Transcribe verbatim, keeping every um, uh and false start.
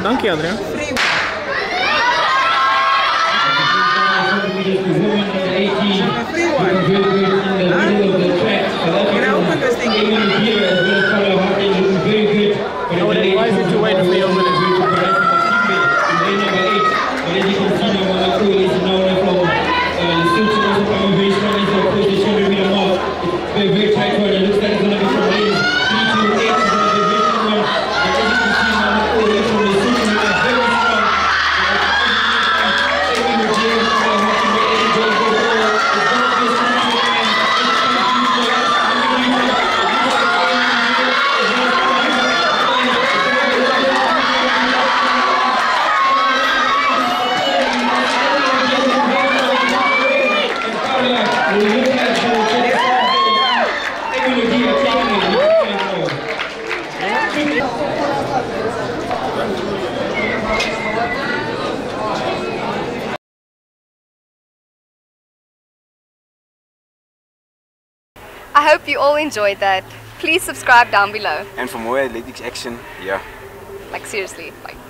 dank je Adriaan. Why is it too wait for your I hope you all enjoyed that. Please subscribe down below. And for more athletics action, yeah. Like seriously, like